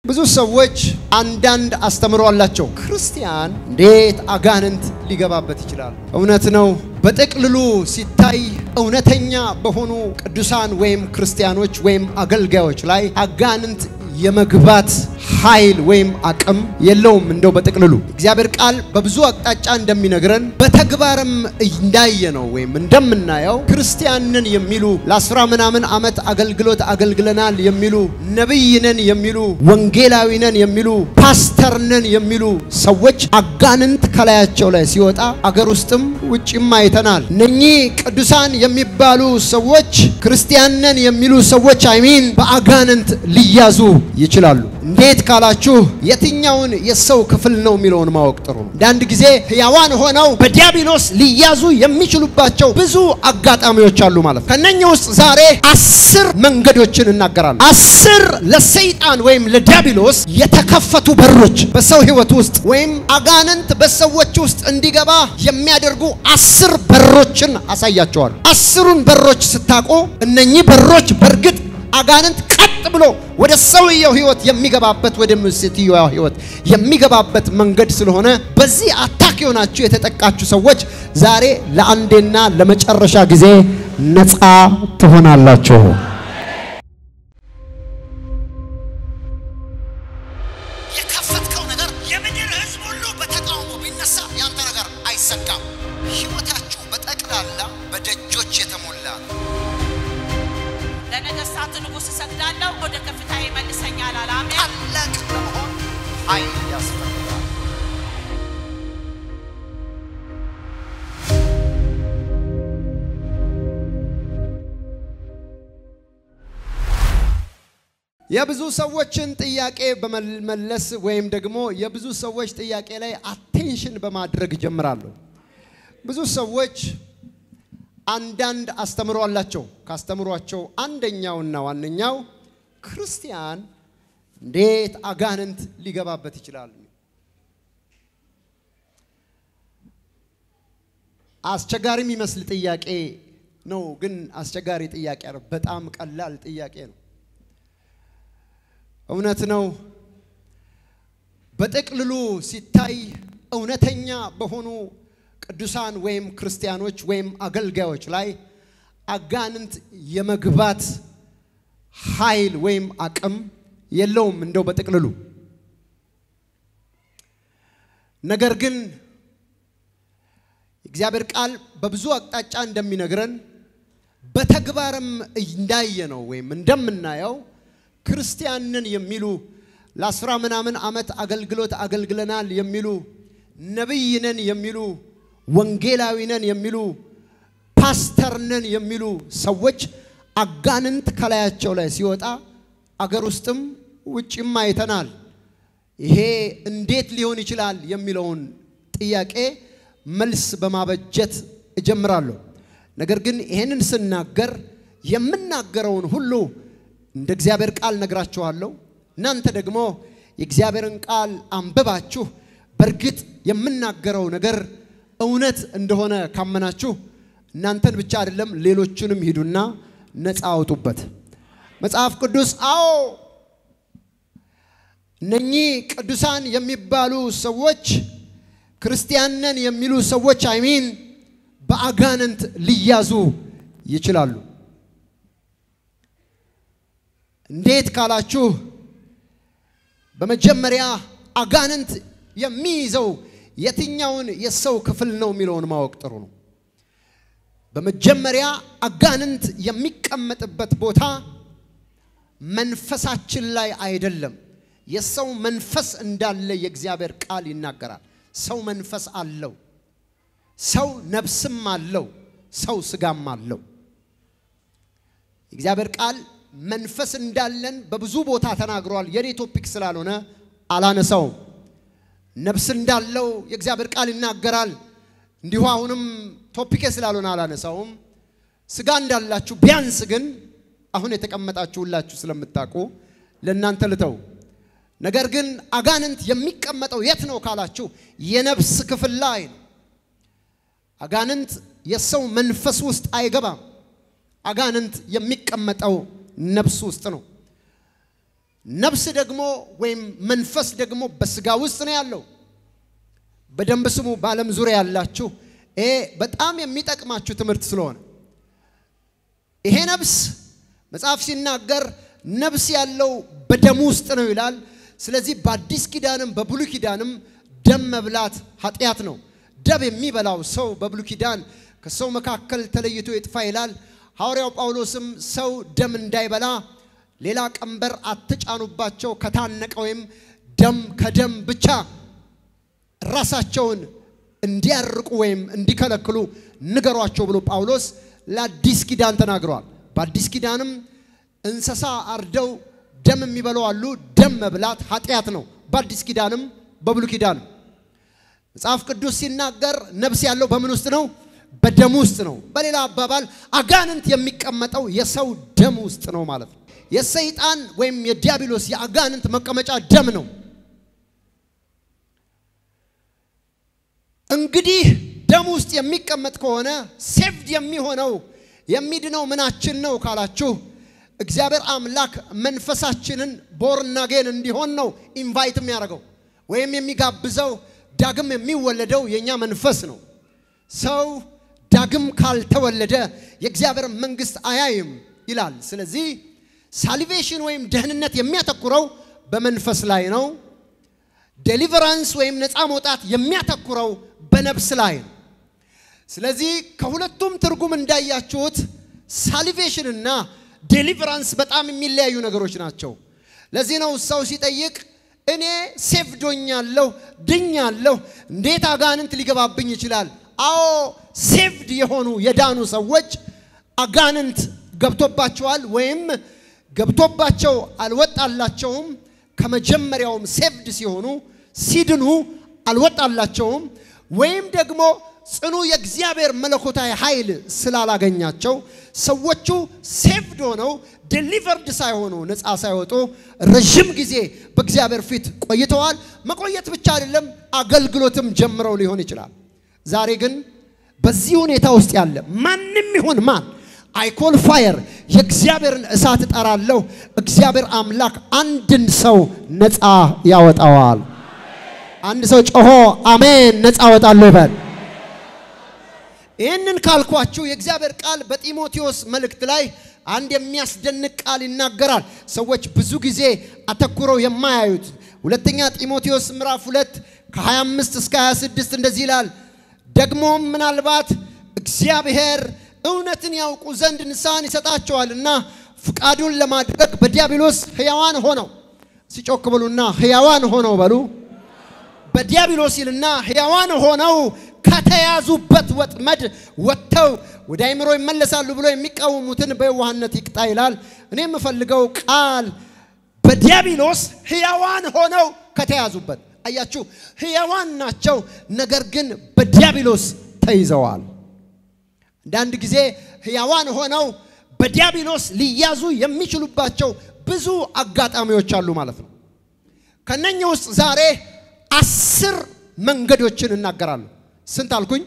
ብዙ ሰዎች አንዳንድ አስተምሮ አላቸው ክርስቲያን እንዴት አጋንንት ሊገባበት ይችላል እውነት ነው በጥቅልሉ ሲታይ እውነተኛ በሆኑ ቅዱሳን ወይም ክርስቲያኖች ወይም አገልጋዮች ላይ አጋንንት የመግባት ኃይል ወይም አቅም የለውም እንደው በጥቅልሉ እግዚአብሔር ቃል በብዙ አቅጣጫ እንደሚነግረን በተግባርም እንዳየነው ወይም እንደምናየው ክርስቲያንን የሚሉ ለአስራ ምናምን ዓመት አገልግሎት አገልግለናል የሚሉ ነብይነን የሚሉ ወንጌላዊነን የሚሉ ፓስተርነን የሚሉ ሰዎች አጋንንት ከላያቸው ላይ ሲወጣ አገር ውስጥም ውጭም አይተናል እነኚህ ቅዱሳን የሚባሉ ሰዎች ክርስቲያንን የሚሉ ሰዎች አይሚን በአጋንንት ሊያዙ ይችላሉ እንዴት ካላችሁ የትኛውን የሰው ክፍል ነው የሚለውን ማወቅ ጥሩ ነው አንድ ጊዜ ሕያዋን ሆነው በዲያብሎስ ሊያዙ የሚችሉባቸው ብዙ አጋጣሚዎች አሉ ማለት ነው ከነኚህ ውስጥ ዛሬ 10 መንገዶችን እናገራለን 10 ለሰይጣን ወይም ለዲያብሎስ የተከፈቱ በሮች በሰው ሕይወት ውስጥ ወይም አጋንንት በሰዎች ውስጥ እንዲገባ የሚያደርጉ 10 በሮችን አሳያቸዋለሁ 10ን በሮች ስታቆ እነኚህ በሮች በርግጥ አጋንንት ቀጥ ብሎ ወደ ሰውየው ሕይወት የሚገባበት ወደ ምስትየው ሕይወት የሚገባበት መንገድ ስለሆነ በዚህ አታክ ሆናችሁ የተጠቃችሁ ሰዎች ዛሬ ለአንዴና ለመጨረሻ ጊዜ ነፃ ትሆናላችሁ የከፈትከው ነገር የምድር ሕዝብ ሁሉ በተቃውሞ ቢነሳ ያንተ ነገር አይሰካም ሕይወታችሁ በጠቅላላ በደጆች የተሞላ ነው ለነገሥታት ንጉሥ ሰግዳለሁ ወደ ከፍታዬ መልሰኛል አላሜ ታላቅ ለመሆን ኃይል ያስፈልጋል የብዙ ሰዎችን ጥያቄ በመመለስ ወይም ደግሞ የብዙ ሰዎች ጥያቄ ላይ አቴንሽን በማድረግ ጀምራለሁ ብዙ ሰዎች አንዳንድ አስተምሮ አላቸው ካስተምሯቸው አንደኛውና ዋነኛው ክርስቲያን እንዴት አጋንንት ሊገባበት ይችላል አስቸጋሪ የሚመስል ጥያቄ ነው ግን አስቸጋሪ ጥያቄ አይደለም በጣም ቀላል ጥያቄ ነው እውነት ነው በጥቅልሉ ሲታይ እውነተኛ በሆኑ ቅዱሳን ወይም ክርስቲያኖች ወይም አገልጋዮች ላይ አጋንንት የመግባት ኃይል ወይም አቅም የለውም እንደው በጥቅልሉ ነገር ግን እግዚአብሔር ቃል በብዙ አቅጣጫ እንደሚነግረን በተግባርም እንዳየነው ወይም እንደምናየው ክርስቲያንን የሚሉ ለአስራ ምናምን ዓመት አገልግሎት አገልግለናል የሚሉ ነብይነን የሚሉ ወንጌላዊነን የሚሉ ፓስተርነን የሚሉ ሰዎች አጋንንት ከላያቸው ላይ ሲወጣ አገር ውስጥም ውጭም አይተናል ይሄ እንዴት ሊሆን ይችላል የሚለውን ጥያቄ መልስ በማበጀት እጀምራለሁ ነገር ግን ይሄንን ስናገር የምናገረውን ሁሉ እንደ እግዚአብሔር ቃል ነግራችኋለሁ እናንተ ደግሞ የእግዚአብሔርን ቃል አንብባችሁ በርግጥ የምናገረው ነገር እውነት እንደሆነ ካመናችሁ እናንተን ብቻ አይደለም ሌሎችንም ሂዱና ነፃ አውጡበት መጽሐፍ ቅዱስ አዎ እነኚህ ቅዱሳን የሚባሉ ሰዎች ክርስቲያንን የሚሉ ሰዎች አይሚን በአጋንንት ሊያዙ ይችላሉ እንዴት ካላችሁ በመጀመሪያ አጋንንት የሚይዘው የትኛውን የሰው ክፍል ነው የሚለውን ማወቅ ጥሩ ነው በመጀመሪያ አጋንንት የሚቀመጥበት ቦታ መንፈሳችን ላይ አይደለም የሰው መንፈስ እንዳለ የእግዚአብሔር ቃል ይናገራል ሰው መንፈስ አለው ሰው ነፍስም አለው ሰው ስጋም አለው የእግዚአብሔር ቃል መንፈስ እንዳለን በብዙ ቦታ ተናግሯል የኔ ቶፒክ ስላልሆነ አላነሳው ነፍስ እንዳለው የእግዚአብሔር ቃል ይናገራል እንዲሁ አሁንም ቶፒክ ስላልሆነ አላነሳውም ስጋ እንዳላችሁ ቢያንስ ግን አሁን የተቀመጣችሁላችሁ ስለምታውቁ ለእናንተ ልተው ነገር ግን አጋንንት የሚቀመጠው የት ነው ካላችሁ የነፍስ ክፍል ላይ ነው አጋንንት የሰው መንፈስ ውስጥ አይገባም አጋንንት የሚቀመጠው ነፍስ ውስጥ ነው ነፍስ ደግሞ ወይም መንፈስ ደግሞ በስጋ ውስጥ ነው ያለው። በደንብ ስሙ በዓለም ዙሪያ ያላችሁ በጣም የሚጠቅማችሁ ትምህርት ስለሆነ ይሄ ነፍስ መጽሐፍ ሲናገር ነፍስ ያለው በደም ውስጥ ነው ይላል። ስለዚህ በአዲስ ኪዳንም በብሉይ ኪዳንም ደም መብላት ኃጢያት ነው። ደም የሚበላው ሰው በብሉይ ኪዳን ከሰው መካከል ተለይቶ ይጥፋ ይላል። ሐዋርያው ጳውሎስም ሰው ደም እንዳይበላ ሌላ ቀንበር አትጫኑባቸው ከታነቀ ወይም ደም ከደም ብቻ ራሳቸውን እንዲያርቁ ወይም እንዲከለክሉ ንገሯቸው ብሎ ጳውሎስ ለአዲስ ኪዳን ተናግሯል። በአዲስ ኪዳንም እንስሳ አርደው ደም የሚበሉ አሉ። ደም መብላት ኃጢያት ነው በአዲስ ኪዳንም በብሉይ ኪዳንም። መጽሐፍ ቅዱስ ሲናገር ነፍስ ያለው በምን ውስጥ ነው? በደም ውስጥ ነው። በሌላ አባባል አጋንንት የሚቀመጠው የሰው ደም ውስጥ ነው ማለት ነው። የሰይጣን ወይም የዲያብሎስ የአጋንንት መቀመጫ ደም ነው። እንግዲህ ደም ውስጥ የሚቀመጥ ከሆነ ሴቭድ የሚሆነው የሚድነው ምናችን ነው ካላችሁ እግዚአብሔር አምላክ መንፈሳችንን ቦርን አጌን እንዲሆን ነው ኢንቫይት የሚያደርገው ወይም የሚጋብዘው። ዳግም የሚወለደው የኛ መንፈስ ነው። ሰው ዳግም ካልተወለደ የእግዚአብሔር መንግስት አያይም ይላል። ስለዚህ ሳልቬሽን ወይም ደህንነት የሚያተኩረው በመንፈስ ላይ ነው። ዴሊቨራንስ ወይም ነፃ መውጣት የሚያተኩረው በነፍስ ላይ ነው። ስለዚህ ከሁለቱም ትርጉም እንዳያችሁት ሳልቬሽን እና ዴሊቨራንስ በጣም የሚለያዩ ነገሮች ናቸው። ለዚህ ነው ሰው ሲጠይቅ እኔ ሴቭድ ሆኛለሁ ድኛለሁ እንዴት አጋንንት ሊገባብኝ ይችላል? አዎ ሴቭድ የሆኑ የዳኑ ሰዎች አጋንንት ገብቶባቸዋል ወይም ገብቶባቸው አልወጣላቸውም። ከመጀመሪያውም ሴቭድ ሲሆኑ ሲድኑ አልወጣላቸውም ወይም ደግሞ ጽኑ የእግዚአብሔር መለኮታዊ ኃይል ስላላገኛቸው ሰዎቹ ሴቭድ ሆነው ዴሊቨርድ ሳይሆኑ ነፃ ሳይወጡ ረጅም ጊዜ በእግዚአብሔር ፊት ቆይተዋል። መቆየት ብቻ አይደለም አገልግሎትም ጀምረው ሊሆን ይችላል። ዛሬ ግን በዚህ ሁኔታ ውስጥ ያለ ማንንም ይሁን ማን I call fire የእግዚአብሔርን እሳት እጠራለሁ። እግዚአብሔር አምላክ አንድን ሰው ነፃ ያወጣዋል። አንድ ሰው ጮሆ አሜን ነፃ ወጣለሁ ይበል። ይህንን ካልኳችሁ የእግዚአብሔር ቃል በጢሞቴዎስ መልእክት ላይ አንድ የሚያስደንቅ ቃል ይናገራል። ሰዎች ብዙ ጊዜ አተኩረው የማያዩት ሁለተኛ ጢሞቴዎስ ምዕራፍ 2 ከ25 እስከ 26 እንደዚህ ይላል። ደግሞም ምናልባት እግዚአብሔር እውነትን ያውቁ ዘንድ ንስሐን ይሰጣቸዋልና ፍቃዱን ለማድረግ በዲያብሎስ ሕያዋን ሆነው ሲጮክ በሉና ሕያዋን ሆነው በሉ። በዲያብሎስ ይልና ሕያዋን ሆነው ከተያዙበት ወጥመድ ወጥተው ወደ አይምሮ ይመለሳሉ ብሎ የሚቃወሙትን በየዋህነት ይቅጣ ይላል። እኔ የምፈልገው ቃል በዲያብሎስ ሕያዋን ሆነው ከተያዙበት። አያችሁ ሕያዋን ናቸው፣ ነገር ግን በዲያብሎስ ተይዘዋል። አንዳንድ ጊዜ ሕያዋን ሆነው በዲያብሎስ ሊያዙ የሚችሉባቸው ብዙ አጋጣሚዎች አሉ ማለት ነው። ከነኚህ ውስጥ ዛሬ 10 መንገዶችን እናገራለሁ። ስንት አልኩኝ?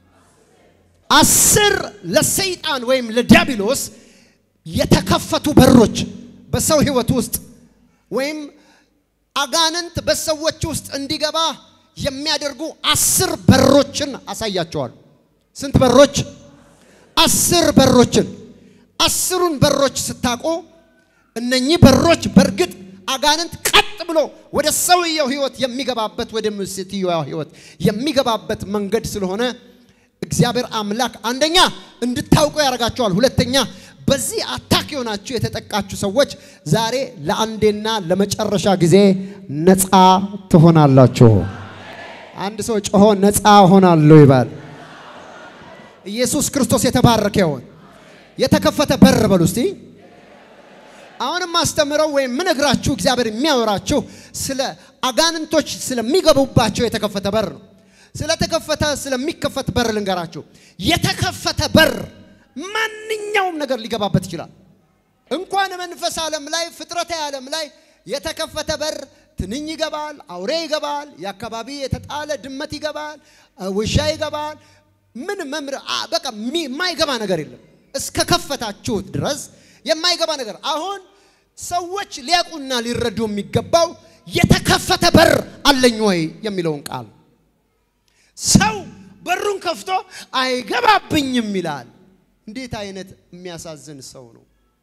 10 ለሰይጣን ወይም ለዲያብሎስ የተከፈቱ በሮች በሰው ህይወት ውስጥ ወይም አጋንንት በሰዎች ውስጥ እንዲገባ የሚያደርጉ 10 በሮችን አሳያቸዋለሁ። ስንት በሮች? 10 በሮችን። 10ን በሮች ስታቆ እነኚህ በሮች በርግጥ አጋንንት ቀጥ ብሎ ወደ ሰውየው ህይወት የሚገባበት ወደ ምስትየው ህይወት የሚገባበት መንገድ ስለሆነ እግዚአብሔር አምላክ አንደኛ እንድታውቁ ያረጋቸዋል። ሁለተኛ በዚህ አታክ ሆናችሁ የተጠቃችሁ ሰዎች ዛሬ ለአንዴና ለመጨረሻ ጊዜ ነፃ ትሆናላችሁ። አንድ ሰው ጮሆ ነፃ ሆናለሁ ይባል። ኢየሱስ ክርስቶስ የተባረከ ይሁን። የተከፈተ በር በሉ እስቲ። አሁንም ማስተምረው ወይ ምንግራችሁ እግዚአብሔር የሚያወራችሁ ስለ አጋንንቶች ስለሚገቡባቸው የተከፈተ በር ነው። ስለተከፈተ ስለሚከፈት በር ልንገራችሁ። የተከፈተ በር ማንኛውም ነገር ሊገባበት ይችላል። እንኳን መንፈስ ዓለም ላይ ፍጥረታዊ ዓለም ላይ የተከፈተ በር ትንኝ ይገባል፣ አውሬ ይገባል፣ ያከባቢ የተጣለ ድመት ይገባል፣ ውሻ ይገባል። ምን መምር በቃ የማይገባ ነገር የለም። እስከ ከፈታችሁት ድረስ የማይገባ ነገር። አሁን ሰዎች ሊያቁና ሊረዱ የሚገባው የተከፈተ በር አለኝ ወይ የሚለውን ቃል ሰው በሩን ከፍቶ አይገባብኝም ይላል እንዴት አይነት የሚያሳዝን ሰው ነው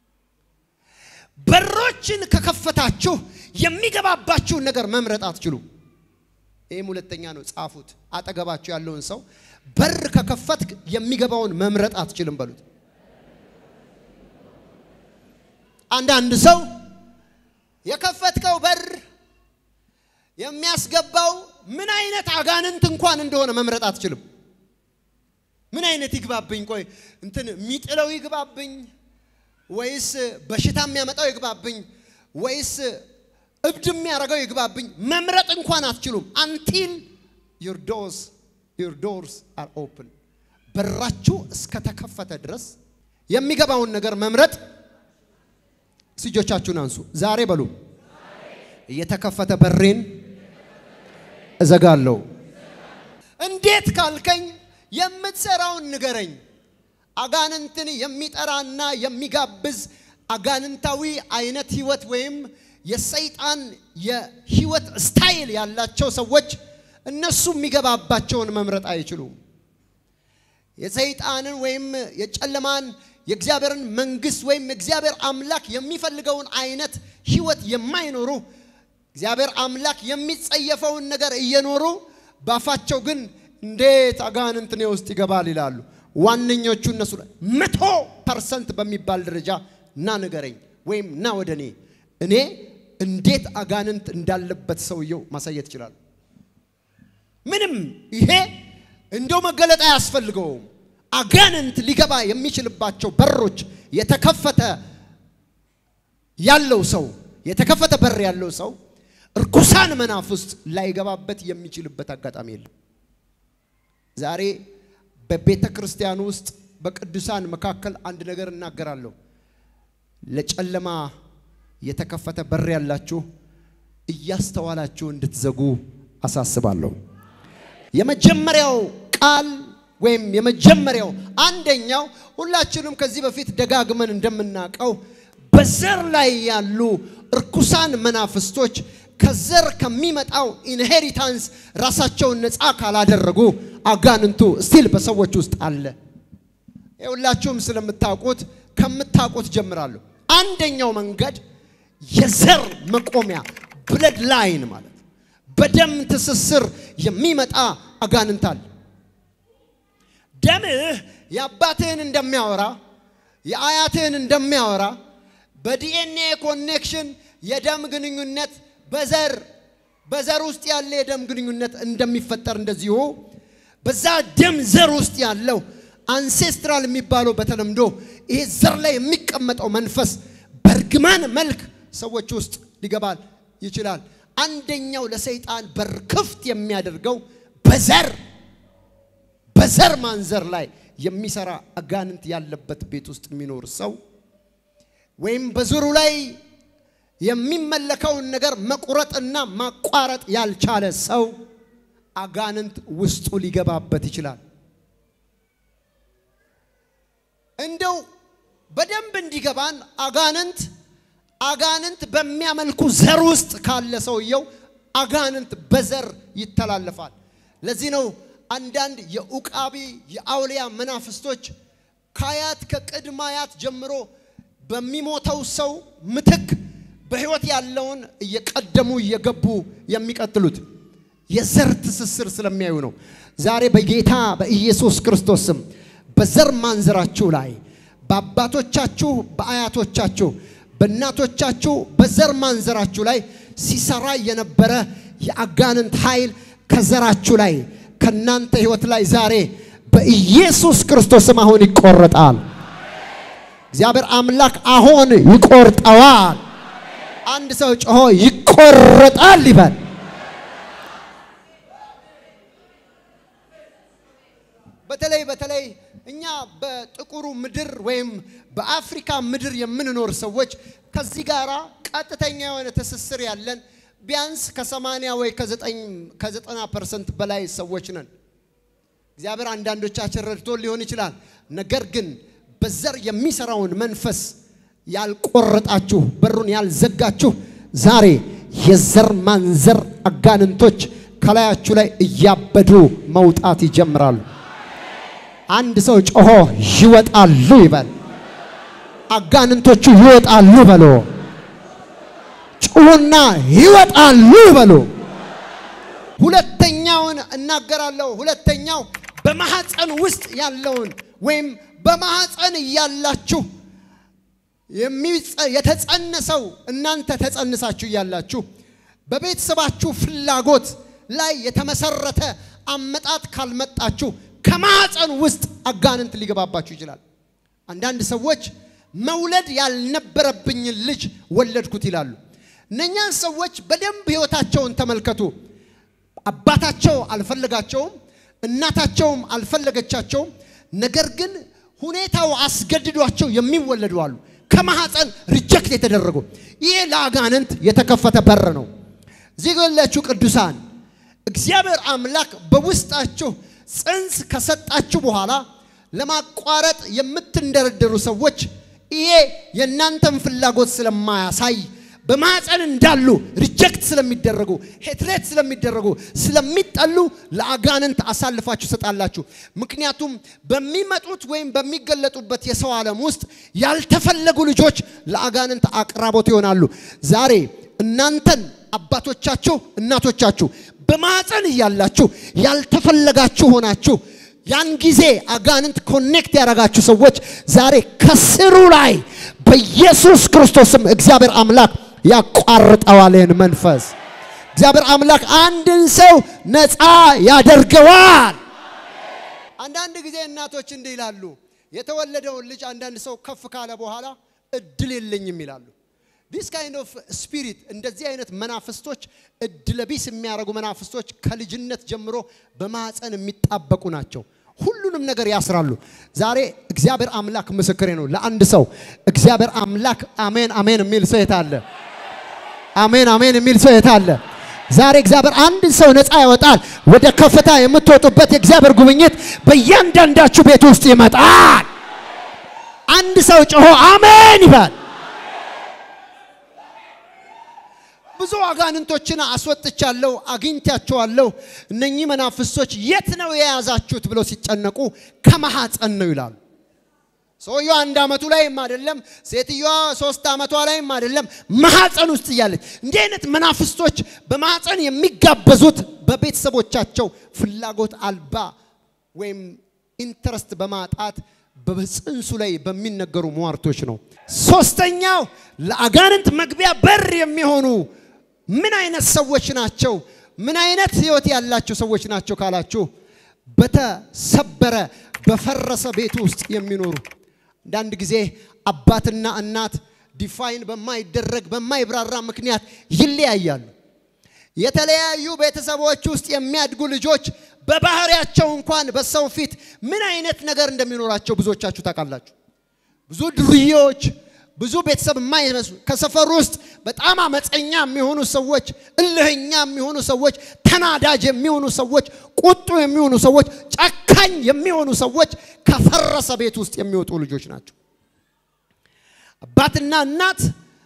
በሮችን ከከፈታችሁ የሚገባባችሁ ነገር መምረጥ አትችሉ ይሄም ሁለተኛ ነው ጻፉት አጠገባችሁ ያለውን ሰው በር ከከፈትክ የሚገባውን መምረጥ አትችልም በሉት አንድ ሰው የከፈትከው በር የሚያስገባው ምን አይነት አጋንንት እንኳን እንደሆነ መምረጥ አትችልም ምን አይነት ይግባብኝ ቆይ እንትን ሚጥለው ይግባብኝ ወይስ በሽታ የሚያመጣው ይግባብኝ ወይስ እብድ የሚያረጋው ይግባብኝ መምረጥ እንኳን አትችሉም until your doors are open በራችሁ እስከ ተከፈተ ድረስ የሚገባውን ነገር መምረጥ ሲጆቻችሁን አንሱ ዛሬ በሉ የተከፈተ በሬን እዘጋለሁ እንዴት ካልከኝ የምትሰራውን ንገረኝ አጋንንትን የሚጠራና የሚጋብዝ አጋንንታዊ አይነት ህይወት ወይም የሰይጣን የህይወት ስታይል ያላቸው ሰዎች እነሱ የሚገባባቸውን መምረጥ አይችሉም የሰይጣንን ወይም የጨለማን የእግዚአብሔርን መንግስት ወይም እግዚአብሔር አምላክ የሚፈልገውን አይነት ህይወት የማይኖሩ እግዚአብሔር አምላክ የሚጸየፈውን ነገር እየኖሩ ባፋቸው ግን እንዴት አጋንንት ነው ውስጥ ይገባል ይላሉ ዋንኞቹ እነሱ 100% በሚባል ደረጃ ና ንገረኝ ወይም ና ወደኔ እኔ እንዴት አጋንንት እንዳለበት ሰውየው ማሳየት ይችላል ምንም ይሄ እንደው መገለጣ ያስፈልገው አጋንንት ሊገባ የሚችልባቸው በሮች የተከፈተ ያለው ሰው የተከፈተ በር ያለው ሰው እርኩሳን መናፍስት ላይገባበት የሚችልበት አጋጣሚ የለም ዛሬ በቤተ ክርስቲያን ውስጥ በቅዱሳን መካከል አንድ ነገር እናገራለሁ ለጨለማ የተከፈተ በር ያላችሁ እያስተዋላችሁ እንድትዘጉ አሳስባለሁ የመጀመሪያው ቃል ወይም የመጀመሪያው አንደኛው ሁላችንም ከዚህ በፊት ደጋግመን እንደምናቀው በዘር ላይ ያሉ እርኩሳን መናፍስቶች ከዘር ከሚመጣው ኢንሄሪታንስ ራሳቸውን ነፃ ካላደረጉ አጋንንቱ ስቲል በሰዎች ውስጥ አለ ሁላችሁም ስለምታውቁት ከምታውቁት ጀምራለሁ አንደኛው መንገድ የዘር መቆሚያ ብለድ ላይን ማለት በደም ትስስር የሚመጣ አጋንንት አለ ደምህ ያባትህን እንደሚያወራ የአያትህን እንደሚያወራ በዲኤንኤ ኮኔክሽን የደም ግንኙነት በዘር ውስጥ ያለ የደም ግንኙነት እንደሚፈጠር እንደዚሁ በዛ ደም ዘር ውስጥ ያለው አንሴስትራል የሚባለው በተለምዶ ይሄ ዘር ላይ የሚቀመጠው መንፈስ በርግማን መልክ ሰዎች ውስጥ ሊገባል ይችላል አንደኛው ለሰይጣን በር ክፍት የሚያደርገው በዘር ማንዘር ላይ የሚሰራ አጋንንት ያለበት ቤት ውስጥ የሚኖር ሰው ወይም በዙሩ ላይ የሚመለከውን ነገር መቁረጥና ማቋረጥ ያልቻለ ሰው አጋንንት ውስጡ ሊገባበት ይችላል እንደው በደንብ እንዲገባን አጋንንት በሚያመልኩ ዘር ውስጥ ካለ ሰውየው አጋንንት በዘር ይተላለፋል ለዚህ ነው አንዳንድ የኡቃቢ የአውሊያ መናፍስቶች ካያት ከቅድማያት ጀምሮ በሚሞተው ሰው ምትክ በህይወት ያለውን እየቀደሙ እየገቡ የሚቀጥሉት የዘር ትስስር ስለሚያዩ ነው ዛሬ በጌታ በኢየሱስ ክርስቶስ ስም በዘር ማንዘራችሁ ላይ በአባቶቻችሁ በአያቶቻችሁ በእናቶቻችሁ በዘር ማንዘራችሁ ላይ ሲሰራ የነበረ የአጋንንት ኃይል ከዘራችሁ ላይ ከናንተ ህይወት ላይ ዛሬ በኢየሱስ ክርስቶስ ስም አሁን ይቆረጣል እግዚአብሔር አምላክ አሁን ይቆርጠዋል አንድ ሰው ጮሆ ይቆረጣል ይበል በተለይ እኛ በጥቁሩ ምድር ወይም በአፍሪካ ምድር የምንኖር ሰዎች ከዚህ ጋራ ቀጥተኛ የሆነ ተስስር ያለን ቢያንስ ከ80 ወይ ከ90% በላይ ሰዎች ነን እግዚአብሔር አንዳንዶቻችን ረድቶ ሊሆን ይችላል ነገር ግን በዘር የሚሰራውን መንፈስ ያልቆረጣችሁ በሩን ያልዘጋችሁ ዛሬ የዘር ማንዘር አጋንንቶች ከላያችሁ ላይ እያበዱ መውጣት ይጀምራሉ። አንድ ሰው ጮሆ ይወጣሉ ይበል። አጋንንቶቹ ይወጣሉ በሉ። ጮሁና ይወጣሉ በሉ። ሁለተኛውን እናገራለሁ። ሁለተኛው በማህፀን ውስጥ ያለውን ወይም በማህፀን ያላችሁ የተጸነሰው እናንተ ተጸንሳችሁ ያላችሁ በቤተሰባችሁ ፍላጎት ላይ የተመሰረተ አመጣጥ ካልመጣችሁ ከማህፀን ውስጥ አጋንንት ሊገባባችሁ ይችላል። አንዳንድ ሰዎች መውለድ ያልነበረብኝ ልጅ ወለድኩት ይላሉ። እነኛ ሰዎች በደንብ ህይወታቸውን ተመልከቱ። አባታቸው አልፈለጋቸውም፣ እናታቸውም አልፈለገቻቸውም። ነገር ግን ሁኔታው አስገድዷቸው የሚወለዱ አሉ። ከማህፀን ሪጀክት የተደረጉ። ይሄ ለአጋንንት የተከፈተ በር ነው። ዚገላችሁ ቅዱሳን እግዚአብሔር አምላክ በውስጣችሁ ጽንስ ከሰጣችሁ በኋላ ለማቋረጥ የምትንደረደሩ ሰዎች ይሄ የናንተን ፍላጎት ስለማያሳይ በማህፀን እንዳሉ ሪጀክት ስለሚደረጉ ሄትሬት ስለሚደረጉ ስለሚጠሉ ለአጋንንት አሳልፋችሁ ሰጣላችሁ። ምክንያቱም በሚመጡት ወይም በሚገለጡበት የሰው ዓለም ውስጥ ያልተፈለጉ ልጆች ለአጋንንት አቅራቦት ይሆናሉ። ዛሬ እናንተን አባቶቻችሁ እናቶቻችሁ በማህፀን ያላችሁ ያልተፈለጋችሁ ሆናችሁ ያን ጊዜ አጋንንት ኮኔክት ያደረጋችሁ ሰዎች ዛሬ ከስሩ ላይ በኢየሱስ ክርስቶስም እግዚአብሔር አምላክ ያቋርጠዋል። ይህን መንፈስ እግዚአብሔር አምላክ አንድን ሰው ነፃ ያደርገዋል። አንዳንድ ጊዜ እናቶች እንዲህ ይላሉ፣ የተወለደውን ልጅ አንዳንድ ሰው ከፍ ካለ በኋላ እድል የለኝም ይላሉ። this kind of spirit እንደዚህ አይነት መናፍስቶች እድለቢስ የሚያረጉ መናፍስቶች ከልጅነት ጀምሮ በማህፀን የሚጣበቁ ናቸው። ሁሉንም ነገር ያስራሉ። ዛሬ እግዚአብሔር አምላክ ምስክሬ ነው። ለአንድ ሰው እግዚአብሔር አምላክ አሜን አሜን የሚል ሰው የታለ? አሜን አሜን የሚል ሰው የታለ? ዛሬ እግዚአብሔር አንድ ሰው ነፃ ያወጣል። ወደ ከፍታ የምትወጡበት የእግዚአብሔር ጉብኝት በእያንዳንዳችሁ ቤት ውስጥ ይመጣል። አንድ ሰው ጮሆ አሜን ይበል። ብዙ አጋንንቶችን አስወጥቻለሁ፣ አግኝቻቸዋለሁ። እነኚህ መናፍስቶች የት ነው የያዛችሁት ብለው ሲጨነቁ ከማህፀን ነው ይላሉ። ሰውየው 1 አመቱ ላይም አይደለም፣ ሴትዮዋ 3 አመቷ ላይም አይደለም፣ ማህፀን ውስጥ ያለች። እንዲህ አይነት መናፍስቶች በማህፀን የሚጋበዙት በቤተሰቦቻቸው ፍላጎት አልባ ወይም ኢንተረስት በማጣት በጽንሱ ላይ በሚነገሩ ሟርቶች ነው። ሶስተኛው ለአጋንንት መግቢያ በር የሚሆኑ ምን አይነት ሰዎች ናቸው? ምን አይነት ህይወት ያላቸው ሰዎች ናቸው ካላችሁ በተሰበረ በፈረሰ ቤት ውስጥ የሚኖሩ። አንዳንድ ጊዜ አባትና እናት ዲፋይን በማይደረግ በማይብራራ ምክንያት ይለያያሉ። የተለያዩ ቤተሰቦች ውስጥ የሚያድጉ ልጆች በባህሪያቸው እንኳን በሰው ፊት ምን አይነት ነገር እንደሚኖራቸው ብዙዎቻችሁ ታውቃላችሁ። ብዙ ድርዮች፣ ብዙ ቤተሰብ የማይመስሉ ከሰፈር ውስጥ በጣም አመፀኛ የሚሆኑ ሰዎች፣ እልህኛ የሚሆኑ ሰዎች፣ ተናዳጅ የሚሆኑ ሰዎች፣ ቁጡ የሚሆኑ ሰዎች፣ ጨካኝ የሚሆኑ ሰዎች ከፈረሰ ቤት ውስጥ የሚወጡ ልጆች ናቸው። አባትና እናት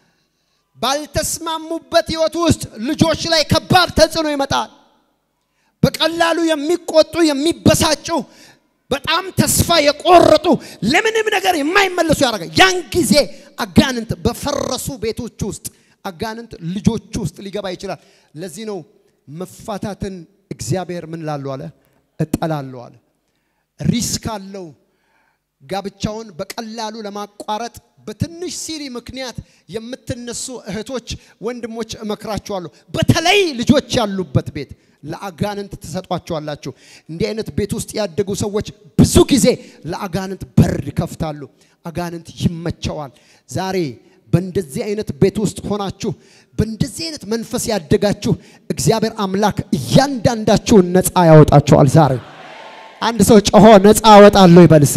ባልተስማሙበት ህይወት ውስጥ ልጆች ላይ ከባድ ተጽዕኖ ይመጣል። በቀላሉ የሚቆጡ የሚበሳጩ በጣም ተስፋ የቆረጡ ለምንም ነገር የማይመለሱ ያደርጋል። ያን ጊዜ አጋንንት በፈረሱ ቤቶች ውስጥ አጋንንት ልጆች ውስጥ ሊገባ ይችላል። ለዚህ ነው መፋታትን እግዚአብሔር ምን ላለው አለ እጠላለሁ አለ። ሪስክ አለው። ጋብቻውን በቀላሉ ለማቋረጥ በትንሽ ሲሪ ምክንያት የምትነሱ እህቶች ወንድሞች እመክራችኋለሁ። በተለይ ልጆች ያሉበት ቤት ለአጋንንት ተሰጧቸዋላችሁ። እንዲህ አይነት ቤት ውስጥ ያደጉ ሰዎች ብዙ ጊዜ ለአጋንንት በር ይከፍታሉ። አጋንንት ይመቸዋል። ዛሬ በእንደዚህ አይነት ቤት ውስጥ ሆናችሁ በእንደዚህ አይነት መንፈስ ያደጋችሁ እግዚአብሔር አምላክ እያንዳንዳችሁን ነፃ ያወጣችኋል። ዛሬ አንድ ሰው ጮሆ ነፃ አወጣለሁ ይበልሲ።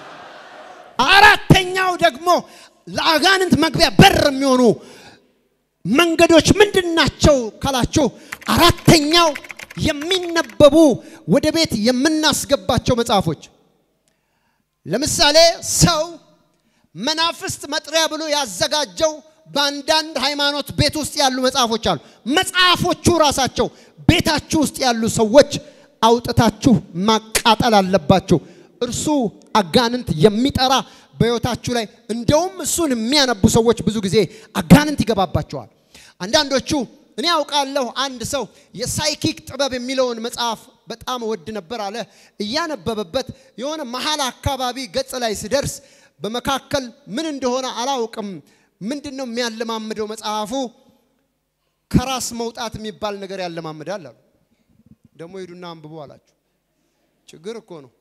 አራተኛው ደግሞ ለአጋንንት መግቢያ በር የሚሆኑ መንገዶች ምንድናቸው ካላችሁ አራተኛው የሚነበቡ ወደ ቤት የምናስገባቸው መጽሐፎች። ለምሳሌ ሰው መናፍስት መጥሪያ ብሎ ያዘጋጀው ባንዳንድ ሃይማኖት ቤት ውስጥ ያሉ መጽሐፎች አሉ መጽሐፎቹ ራሳቸው ቤታችሁ ውስጥ ያሉ ሰዎች አውጥታችሁ ማቃጠል አለባችሁ እርሱ አጋንንት የሚጠራ በህይወታችሁ ላይ እንደውም እሱን የሚያነቡ ሰዎች ብዙ ጊዜ አጋንንት ይገባባቸዋል አንዳንዶቹ እኔ አውቃለሁ አንድ ሰው የሳይኪክ ጥበብ የሚለውን መጽሐፍ በጣም ወድ ነበር አለ እያነበበበት የሆነ መሐል አካባቢ ገጽ ላይ ሲደርስ በመካከል ምን እንደሆነ አላውቅም ምንድነው የሚያለማምደው መጽሐፉ ከራስ መውጣት የሚባል ነገር ያለማምዳል አሉ ደሞ ሄዱና አንብቡ አላችሁ ችግር እኮ ነው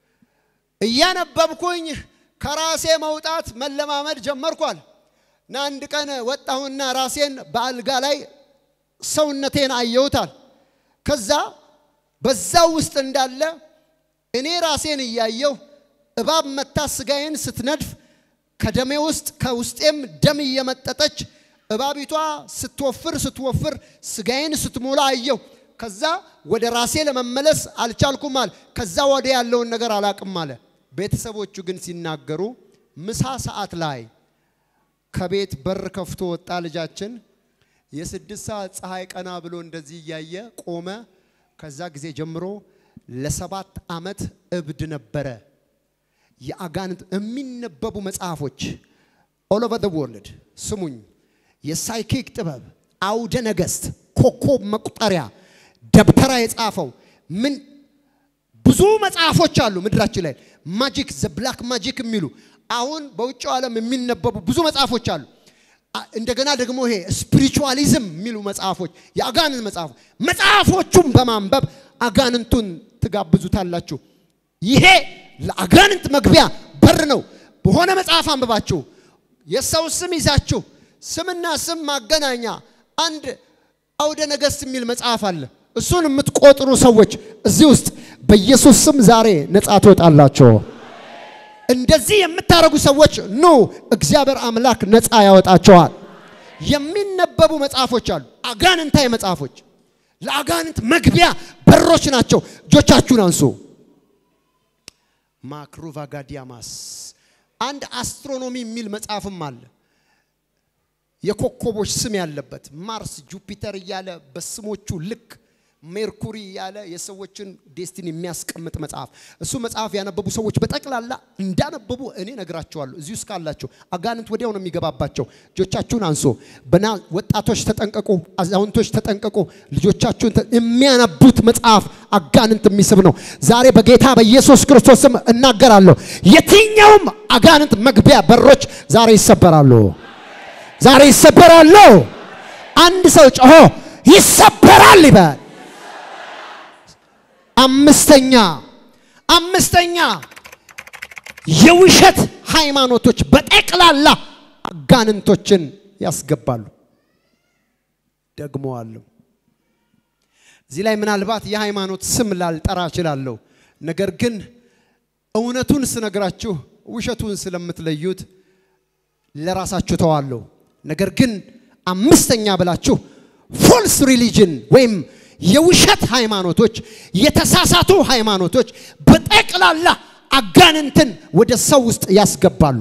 እያነበብኩኝ ከራሴ መውጣት መለማመድ ጀመርኳል እና አንድ ቀን ወጣሁና ራሴን በአልጋ ላይ ሰውነቴን አየሁታል ከዛ በዛው ውስጥ እንዳለ እኔ ራሴን እያየሁ እባብ መታ ስጋዬን ስትነድፍ ከደሜ ውስጥ ከውስጤም ደም እየመጠጠች እባቢቷ ስትወፍር ስጋዬን ስትሞላ አየሁ ከዛ ወደ ራሴ ለመመለስ አልቻልኩም አለ ከዛ ወደ ያለውን ነገር አላቅም አለ ቤተሰቦቹ ግን ሲናገሩ ምሳ ሰዓት ላይ ከቤት በር ከፍቶ ወጣ ልጃችን የ6 ሰዓት ፀሐይ ቀና ብሎ እንደዚህ ያየ ቆመ ከዛ ጊዜ ጀምሮ ለ7 አመት እብድ ነበረ የአጋንንት የሚነበቡ መጽሐፎች all over the world ስሙኝ የሳይኪክ ጥበብ አውደ ነገስት ኮከብ መቁጠሪያ ደብተራ የጻፈው ምን ብዙ መጽሐፎች አሉ ምድራችን ላይ ማጂክ ዘ ብላክ ማጂክ የሚሉ አሁን በውጭው ዓለም የሚነበቡ ብዙ መጽሐፎች አሉ እንደገና ደግሞ ይሄ ስፒሪቹዋሊዝም የሚሉ መጽሐፎች የአጋንንት መጽሐፎቹን በማንበብ አጋንንቱን ትጋብዙታላችሁ ይሄ ለአጋንንት መግቢያ በር ነው በሆነ መጽሐፍ አንብባችሁ የሰው ስም ይዛችሁ ስምና ስም ማገናኛ አንድ አውደ ነገስት የሚል መጽሐፍ አለ እሱን የምትቆጥሩ ሰዎች እዚህ ውስጥ በኢየሱስ ስም ዛሬ ነፃ ትወጣላችሁ እንደዚህ የምታረጉ ሰዎች ኑ እግዚአብሔር አምላክ ነፃ ያወጣቸዋል የሚነበቡ መጽሐፎች አሉ አጋንንታዊ መጽሐፎች ለአጋንንት መግቢያ በሮች ናቸው ጆቻችሁን አንሱ ማክሩቫ ጋዲያማስ አንድ አስትሮኖሚ የሚል መጽሐፍም አለ የኮከቦች ስም ያለበት ማርስ ጁፒተር ያለ በስሞቹ ልክ ሜርኩሪ ያለ የሰዎችን ዴስቲኒ የሚያስቀምጥ መጽሐፍ እሱ መጽሐፍ ያነበቡ ሰዎች በጠቅላላ እንዳነበቡ እኔ ነግራቸዋለሁ እዚሁ ስካላችሁ አጋንንት ወዲያው ነው የሚገባባቸው ጆቻችሁን አንሱ በና ወጣቶች ተጠንቀቁ አዛውንቶች ተጠንቀቁ ልጆቻችሁን የሚያነቡት መጽሐፍ አጋንንት የሚስብ ነው ዛሬ በጌታ በኢየሱስ ክርስቶስም እናገራለሁ የትኛውም አጋንንት መግቢያ በሮች ዛሬ ይሰበራሉ አንድ ሰው ጮሆ ይሰበራል ይባል አምስተኛ የውሸት ሃይማኖቶች በጠቅላላ አጋንንቶችን ያስገባሉ ደግሞአሉ እዚህ ላይ ምናልባት የሃይማኖት ስም ላልጠራ እችላለሁ ነገር ግን እውነቱን ስነግራችሁ ውሸቱን ስለምትለዩት ለራሳችሁ ተዋሉ ነገር ግን አምስተኛ ብላችሁ false religion ወይም የውሸት ሃይማኖቶች የተሳሳቱ ሃይማኖቶች በጠቅላላ አጋንንትን ወደ ሰው ውስጥ ያስገባሉ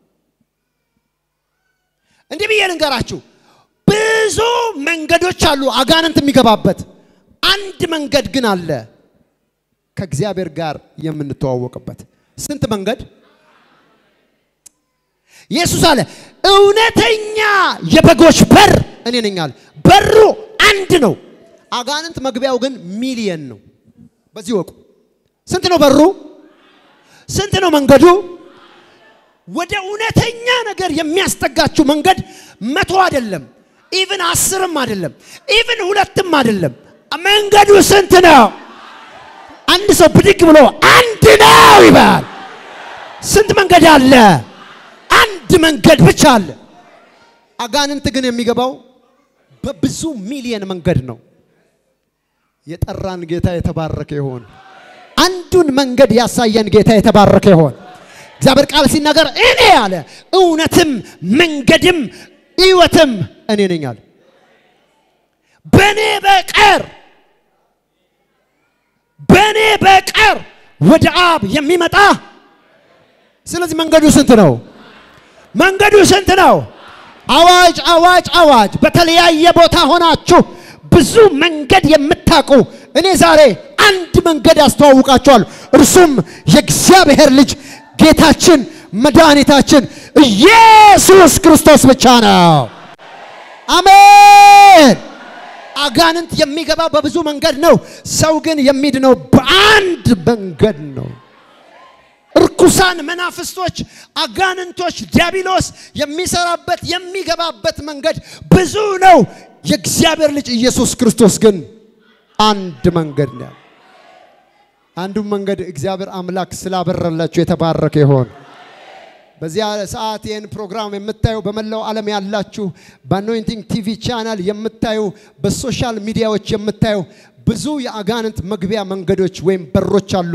እንዴ በየልንገራችሁ ብዙ መንገዶች አሉ አጋንንት የሚገባበት አንድ መንገድ ግን አለ ከእግዚአብሔር ጋር የምንተዋወቅበት ስንት መንገድ ኢየሱስ አለ እውነተኛ የበጎች በር እኔ ነኝ አለ በሩ አንድ ነው አጋንንት መግቢያው ግን ሚሊየን ነው በዚህ ወቁ ስንት ነው በሩ ስንት ነው መንገዱ ወደ እውነተኛ ነገር የሚያስጠጋችሁ መንገድ 100 አይደለም ኢቭን 10ም አይደለም ኢቭን 2ም አይደለም መንገዱ ስንት ነው አንድ ሰው ብድግ ብሎ አንድ ነው ይባል ስንት መንገድ አለ አንድ መንገድ ብቻ አለ አጋንንት ግን የሚገባው በብዙ ሚሊየን መንገድ ነው የጠራን ጌታ የተባረከ ይሁን አንዱን መንገድ ያሳየን ጌታ የተባረከ ይሁን እግዚአብሔር ቃል ሲናገር እኔ አለ እውነትም መንገድም ሕይወትም እኔ ነኝ አለ በኔ በቀር ወደ አብ የሚመጣ ስለዚህ መንገዱ ስንት ነው መንገዱ ስንት ነው? አዋጅ አዋጅ አዋጅ። በተለያየ ቦታ ሆናችሁ ብዙ መንገድ የምታውቁ እኔ ዛሬ አንድ መንገድ አስተዋውቃችኋለሁ። እርሱም የእግዚአብሔር ልጅ ጌታችን መድኃኒታችን ኢየሱስ ክርስቶስ ብቻ ነው። አሜን። አጋንንት የሚገባው በብዙ መንገድ ነው። ሰው ግን የሚድነው በአንድ መንገድ ነው። እርኩሳን መናፍስቶች፣ አጋንንቶች፣ ዲያብሎስ የሚሰራበት የሚገባበት መንገድ ብዙ ነው። የእግዚአብሔር ልጅ ኢየሱስ ክርስቶስ ግን አንድ መንገድ ነው። አንዱ መንገድ እግዚአብሔር አምላክ ስላበረላችሁ የተባረከ ይሁን። በዚያ ሰዓት ይህን ፕሮግራም የምታዩ በመላው ዓለም ያላችሁ በአኖይንቲንግ ቲቪ ቻናል የምታዩ በሶሻል ሚዲያዎች የምታዩ ብዙ የአጋንንት መግቢያ መንገዶች ወይም በሮች አሉ።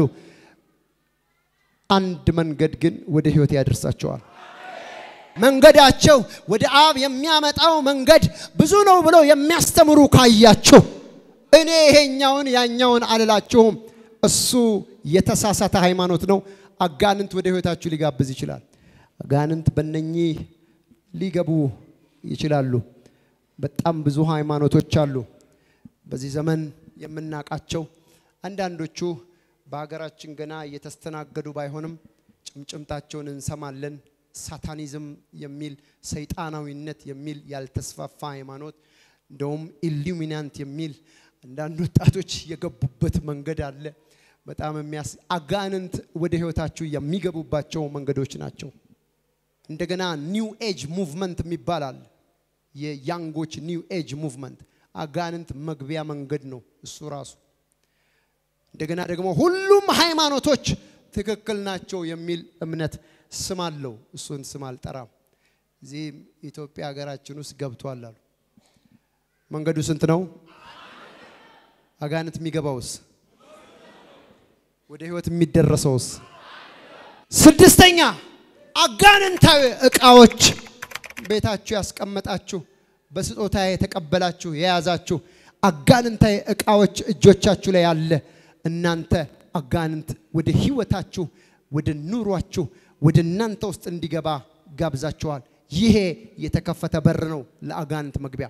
አንድ መንገድ ግን ወደ ህይወት ያደርሳቸዋል። መንገዳቸው ወደ አብ የሚያመጣው መንገድ ብዙ ነው ብለው የሚያስተምሩ ካያችሁ እኔ ይሄኛውን ያኛውን አልላችሁም። እሱ የተሳሳተ ሃይማኖት ነው። አጋንንት ወደ ህይወታችሁ ሊጋብዝ ይችላል። አጋንንት በእነኚህ ሊገቡ ይችላሉ። በጣም ብዙ ሃይማኖቶች አሉ በዚህ ዘመን የምናቃቸው። አንዳንዶቹ በአገራችን ገና እየተስተናገዱ ባይሆንም ጭምጭምታቸውን እንሰማለን። ሳታኒዝም የሚል ሰይጣናዊነት የሚል ያልተስፋፋ ሃይማኖት እንደውም ኢሉሚናንት የሚል አንዳንድ ወጣቶች የገቡበት መንገድ አለ። በጣም አጋንንት ወደ ህይወታችሁ የሚገቡባቸው መንገዶች ናቸው። እንደገና ኒው ኤጅ ሙቭመንት የሚባላል። የያንጎች ኒው ኤጅ ሙቭመንት አጋንንት መግቢያ መንገድ ነው እሱ ራሱ። እንደገና ደግሞ ሁሉም ሃይማኖቶች ትክክል ናቸው የሚል እምነት ስም አለው። እሱን ስም አልጠራም። እዚህ ኢትዮጵያ ሀገራችን ውስጥ ገብቷል አሉ። መንገዱ ስንት ነው? አጋንንት የሚገባውስ ወደ ህይወት የሚደረሰውስ? ስድስተኛ አጋንንታዊ ዕቃዎች ቤታችሁ ያስቀመጣችሁ በስጦታ የተቀበላችሁ የያዛችሁ አጋንንታዊ ዕቃዎች እጆቻችሁ ላይ ያለ እናንተ አጋንንት ወደ ህይወታችሁ ወደ ኑሯችሁ ወደ እናንተ ውስጥ እንዲገባ ጋብዛችኋል። ይሄ የተከፈተ በር ነው ለአጋንንት መግቢያ።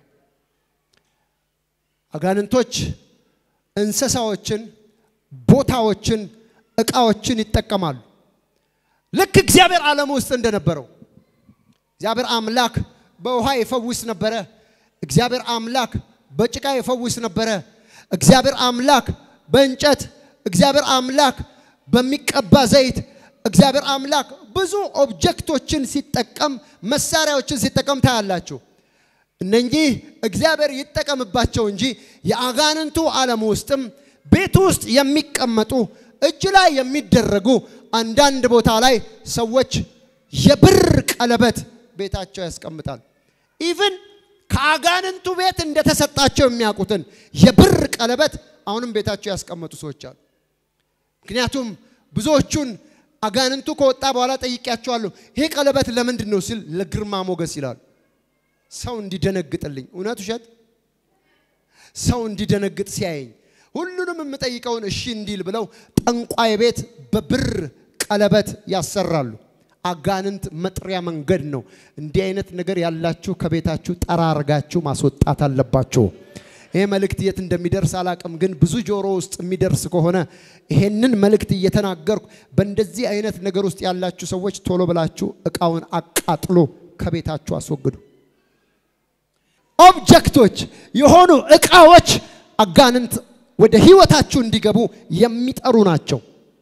አጋንንቶች እንስሳዎችን፣ ቦታዎችን፣ ዕቃዎችን ይጠቀማሉ። ልክ እግዚአብሔር ዓለም ውስጥ እንደነበረው እግዚአብሔር አምላክ በውሃ ይፈውስ ነበረ። እግዚአብሔር አምላክ በጭቃ ይፈውስ ነበረ። እግዚአብሔር አምላክ በእንጨት፣ እግዚአብሔር አምላክ በሚቀባ ዘይት፣ እግዚአብሔር አምላክ ብዙ ኦብጀክቶችን ሲጠቀም መሳሪያዎችን ሲጠቀም ታያላችሁ። እነኚህ እግዚአብሔር ይጠቀምባቸው እንጂ የአጋንንቱ ዓለም ውስጥም ቤት ውስጥ የሚቀመጡ እጅ ላይ የሚደረጉ አንዳንድ ቦታ ላይ ሰዎች የብር ቀለበት ቤታቸው ያስቀምጣል። ኢቭን ከአጋንንቱ ቤት እንደተሰጣቸው የሚያውቁትን የብር ቀለበት አሁንም ቤታቸው ያስቀመጡ ሰዎች አሉ። ምክንያቱም ብዙዎቹን አጋንንቱ ከወጣ በኋላ ጠይቄያቸዋለሁ። ይሄ ቀለበት ለምንድን ነው ሲል ለግርማ ሞገስ ይላል። ሰው እንዲደነግጥልኝ። እውነት ውሸት? ሰው እንዲደነግጥ ሲያየኝ ሁሉንም የምጠይቀውን እሺ እንዲል ብለው ጠንቋይ ቤት በብር ቀለበት ያሰራሉ። አጋንንት መጥሪያ መንገድ ነው። እንዲህ አይነት ነገር ያላችሁ ከቤታችሁ ጠራርጋችሁ ማስወጣት አለባችሁ። ይሄ መልእክት የት እንደሚደርስ አላቅም፣ ግን ብዙ ጆሮ ውስጥ የሚደርስ ከሆነ ይሄንን መልእክት እየተናገርኩ በእንደዚህ አይነት ነገር ውስጥ ያላችሁ ሰዎች ቶሎ ብላችሁ ዕቃውን አቃጥሎ ከቤታችሁ አስወግዱ። ኦብጀክቶች የሆኑ ዕቃዎች አጋንንት ወደ ህይወታችሁ እንዲገቡ የሚጠሩ ናቸው።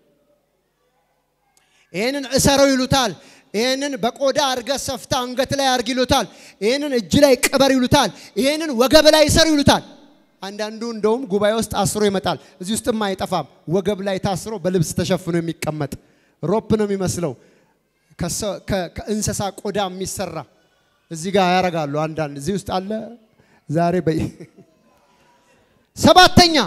ይሄንን እሰረው ይሉታል። ይሄንን በቆዳ አርገ ሰፍታ አንገት ላይ አርግ ይሉታል። ይሄንን እጅ ላይ ቅበር ይሉታል። ይሄንን ወገብ ላይ ሰሩ ይሉታል። አንዳንዱ እንደውም ጉባኤ ውስጥ አስሮ ይመጣል። እዚህ ውስጥም አይጠፋም። ወገብ ላይ ታስሮ በልብስ ተሸፍኖ የሚቀመጥ ሮፕ ነው የሚመስለው። ከእንስሳ ቆዳ የሚሰራ እዚህ ጋር ያረጋሉ። አንዳንድ እዚህ ውስጥ አለ ዛሬ በይ። ሰባተኛ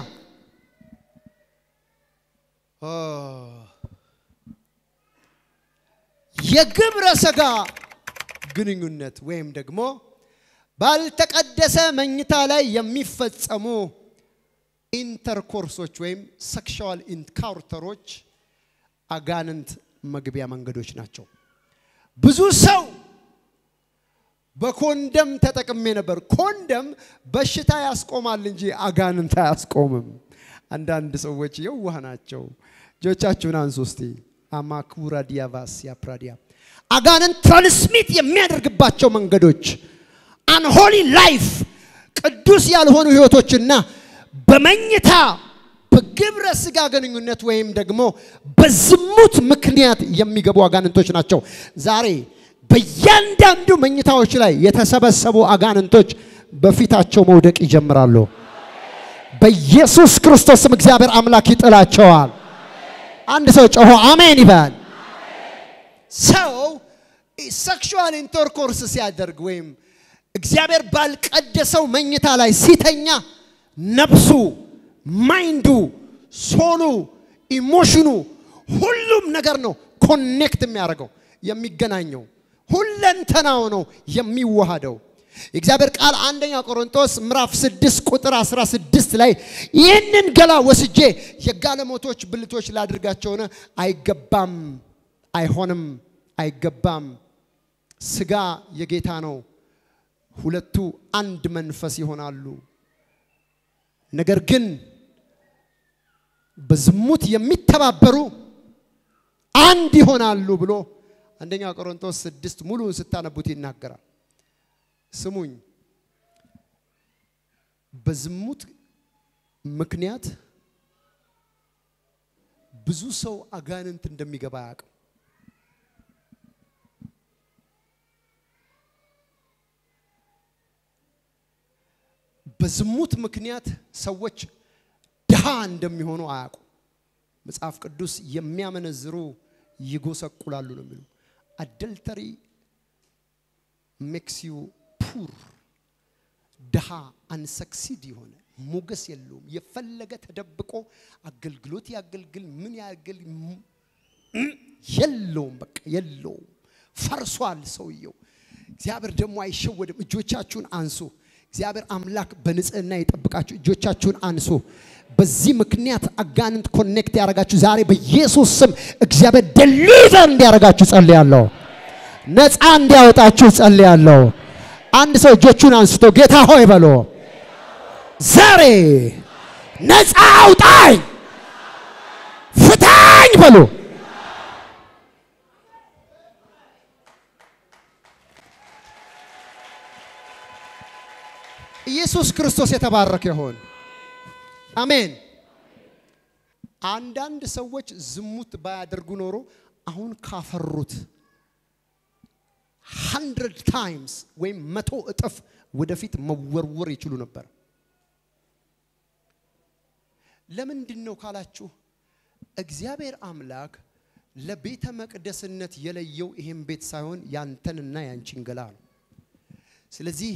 የግብረ ሥጋ ግንኙነት ወይም ደግሞ ባልተቀደሰ መኝታ ላይ የሚፈጸሙ ኢንተርኮርሶች ወይም ሴክሹዋል ኢንካውንተሮች አጋንንት መግቢያ መንገዶች ናቸው። ብዙ ሰው በኮንደም ተጠቅሜ ነበር። ኮንደም በሽታ ያስቆማል እንጂ አጋንንት አያስቆምም። አንዳንድ ሰዎች የዋህ ናቸው። እጆቻችሁን አንሱ እስቲ። አማኩራ ዲያቫስ ያፕራዲያ አጋንንት ትራንስሚት የሚያደርግባቸው መንገዶች አንሆሊ ላይፍ ቅዱስ ያልሆኑ ህይወቶችና በመኝታ በግብረ ስጋ ግንኙነት ወይም ደግሞ በዝሙት ምክንያት የሚገቡ አጋንንቶች ናቸው። ዛሬ በእያንዳንዱ መኝታዎች ላይ የተሰበሰቡ አጋንንቶች በፊታቸው መውደቅ ይጀምራሉ። በኢየሱስ ክርስቶስም እግዚአብሔር አምላክ ይጥላቸዋል። አንድ ሰው ጮሆ አሜን ይበል። ሰው ሴክሹዋል ኢንተርኮርስ ሲያደርግ ወይም እግዚአብሔር ባልቀደሰው መኝታ ላይ ሲተኛ ነፍሱ ማይንዱ ሶሉ ኢሞሽኑ ሁሉም ነገር ነው ኮኔክት የሚያደርገው የሚገናኘው ሁለንተናው ነው የሚዋሃደው። እግዚአብሔር ቃል አንደኛ ቆሮንቶስ ምዕራፍ 6 ቁጥር 16 ላይ ይህንን ገላ ወስጄ የጋለሞቶች ብልቶች ላድርጋቸው ነው አይገባም አይሆንም አይገባም ስጋ የጌታ ነው ሁለቱ አንድ መንፈስ ይሆናሉ ነገር ግን በዝሙት የሚተባበሩ አንድ ይሆናሉ ብሎ አንደኛ ቆሮንቶስ 6 ሙሉን ስታነቡት ይናገራል። ስሙኝ በዝሙት ምክንያት ብዙ ሰው አጋንንት እንደሚገባ ያውቃል። በዝሙት ምክንያት ሰዎች ድሃ እንደሚሆኑ አያውቁ። መጽሐፍ ቅዱስ የሚያመነዝሩ ይጎሰቁላሉ ነው የሚለው። adultery makes you poor ድሃ አንሰክሲድ ይሆነ ሞገስ የለውም። የፈለገ ተደብቆ አገልግሎት ያገልግል ምን ያገልግል የለውም በቃ የለውም ፈርሷል ሰውየው። እግዚአብሔር ደግሞ አይሸወድም። እጆቻችሁን አንሱ። እግዚአብሔር አምላክ በንጽህና ይጠብቃችሁ። እጆቻችሁን አንሱ። በዚህ ምክንያት አጋንንት ኮኔክት ያረጋችሁ ዛሬ በኢየሱስ ስም እግዚአብሔር ዴሊቨር እንዲያረጋችሁ ጸልያለሁ። ነፃ እንዲያወጣችሁ ጸልያለሁ። አንድ ሰው እጆቹን አንስቶ ጌታ ሆይ በሎ ዛሬ ነፃ አውጣኝ ፍታኝ በሎ። ኢየሱስ ክርስቶስ የተባረከ ይሁን። አሜን። አንዳንድ ሰዎች ዝሙት ባያደርጉ ኖሮ አሁን ካፈሩት 100 times ወይም 100 እጥፍ ወደፊት መወርወር ይችሉ ነበር። ለምንድነው ካላችሁ እግዚአብሔር አምላክ ለቤተ መቅደስነት የለየው ይሄን ቤት ሳይሆን ያንተንና ያንቺን ገላ ነው። ስለዚህ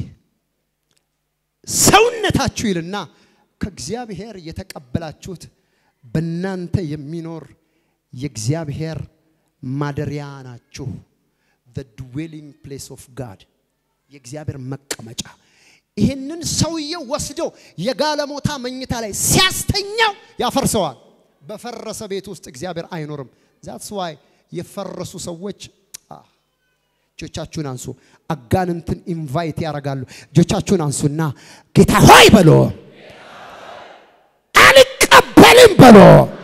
ሰውነታችሁ ይልና ከእግዚአብሔር የተቀበላችሁት በእናንተ የሚኖር የእግዚአብሔር ማደሪያ ናችሁ። the dwelling place of God የእግዚአብሔር መቀመጫ። ይሄንን ሰውየው ወስዶ የጋለሞታ መኝታ ላይ ሲያስተኛው ያፈርሰዋል። በፈረሰ ቤት ውስጥ እግዚአብሔር አይኖርም። that's why የፈረሱ ሰዎች እጆቻችሁን አንሱ። አጋንንትን ኢንቫይት ያረጋሉ። እጆቻችሁን አንሱና ጌታ ሆይ በሎ አልቀበልም በሎ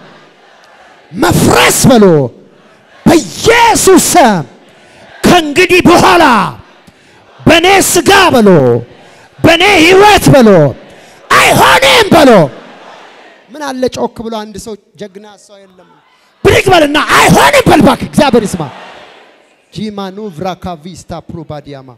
መፍረስ በሎ በኢየሱስ ስም ከእንግዲህ በኋላ በኔ ስጋ በሎ በኔ ህይወት በሎ አይሆንም በሎ። ምን አለ ጮክ ብሎ አንድ ሰው ጀግና ሰው የለም ብሪክ በልና አይሆንም በልባክ እግዚአብሔር ይስማ። ጂማኑ ቭራካቪስታ ፕሮባዲያማ።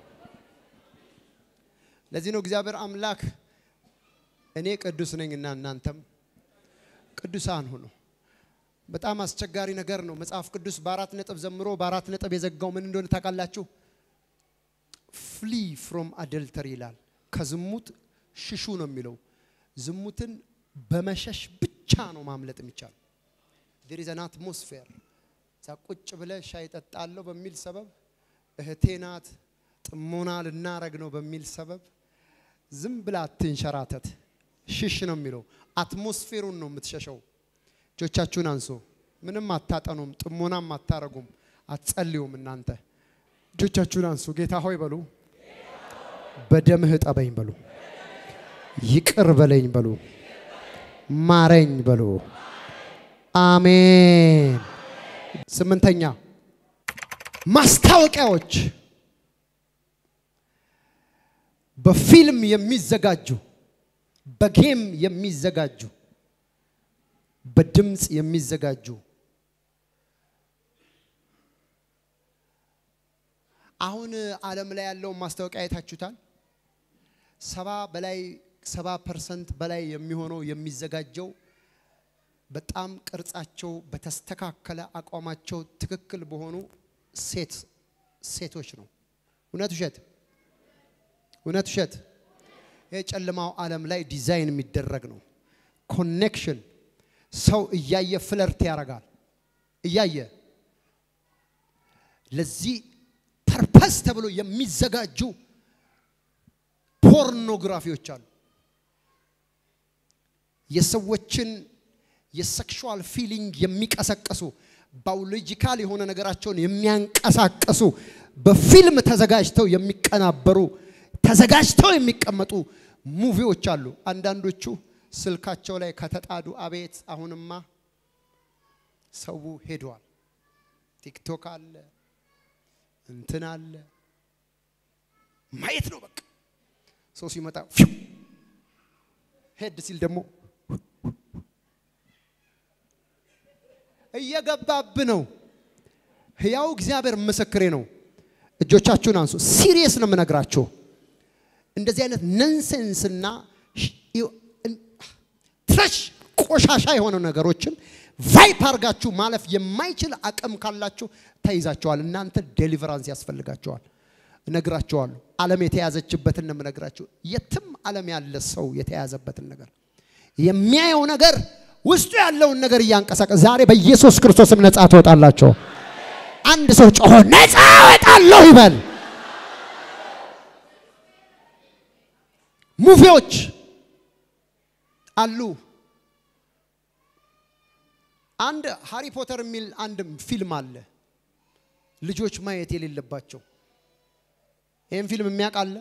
ለዚህ ነው እግዚአብሔር አምላክ እኔ ቅዱስ ነኝና እናንተም ቅዱሳን ሁኑ። በጣም አስቸጋሪ ነገር ነው። መጽሐፍ ቅዱስ በአራት ነጥብ ዘምሮ በአራት ነጥብ የዘጋው ምን እንደሆነ ታውቃላችሁ? flee from adultery ይላል። ከዝሙት ሽሹ ነው የሚለው። ዝሙትን በመሸሽ ብቻ ነው ማምለጥ የሚቻለው። there is an atmosphere ቁጭ ብለ ሻይ ጠጣለው በሚል ሰበብ እህቴ ናት ጥሞና ልናረግ ነው በሚል ሰበብ ዝም ብላ አትንሸራተት ሽሽ ነው የሚለው። አትሞስፌሩን ነው የምትሸሸው። እጆቻችሁን አንሱ። ምንም አታጠኑም ጥሞናም አታረጉም አትጸልዩም እናንተ። እጆቻችሁን አንሱ። ጌታ ሆይ በሉ በደምህ ጠበኝ በሉ ይቅር በለኝ በሉ ማረኝ በሉ አሜን ስምንተኛ ማስታወቂያዎች በፊልም የሚዘጋጁ በጌም የሚዘጋጁ በድምጽ የሚዘጋጁ አሁን ዓለም ላይ ያለው ማስታወቂያ አይታችሁታል 70% በላይ የሚሆነው የሚዘጋጀው በጣም ቅርጻቸው በተስተካከለ አቋማቸው ትክክል በሆኑ ሴቶች ነው እውነት ውሸት የጨለማው ዓለም ላይ ዲዛይን የሚደረግ ነው ኮኔክሽን ሰው እያየ ፍለርት ያረጋል እያየ ለዚህ ፐርፐስ ተብሎ የሚዘጋጁ ፖርኖግራፊዎች አሉ የሰዎችን የሴክሹዋል ፊሊንግ የሚቀሰቀሱ ባዮሎጂካል የሆነ ነገራቸውን የሚያንቀሳቀሱ በፊልም ተዘጋጅተው የሚቀናበሩ ተዘጋጅተው የሚቀመጡ ሙቪዎች አሉ አንዳንዶቹ ስልካቸው ላይ ከተጣዱ አቤት አሁንማ ሰው ሄዷል ቲክቶክ አለ እንትን አለ ማየት ነው በቃ ሰው ሲመጣ ሄድ ሲል ደግሞ እየገባብ ነው ሕያው እግዚአብሔር ምስክሬ ነው እጆቻችሁን አንሱ ሲሪየስ ነው መነግራችሁ እንደዚህ አይነት ነንሰንስና ትራሽ ቆሻሻ የሆነ ነገሮችን ቫይፕ አርጋችሁ ማለፍ የማይችል አቅም ካላችሁ ተይዛችኋል እናንተ ዴሊቨራንስ ያስፈልጋችኋል እነግራችኋለሁ ዓለም የተያዘችበትን ነው መነግራችሁ የትም ዓለም ያለ ሰው የተያዘበትን ነገር የሚያየው ነገር ውስጡ ያለውን ነገር ያንቀሳቀስ ዛሬ በኢየሱስ ክርስቶስም ነፃ ተወጣላችሁ አንድ ሰው ጮሆ ነፃ ወጣለሁ ይበል ሙቪዎች አሉ አንድ ሃሪ ፖተር የሚል አንድ ፊልም አለ ልጆች ማየት የሌለባቸው ይሄን ፊልም የሚያቃለ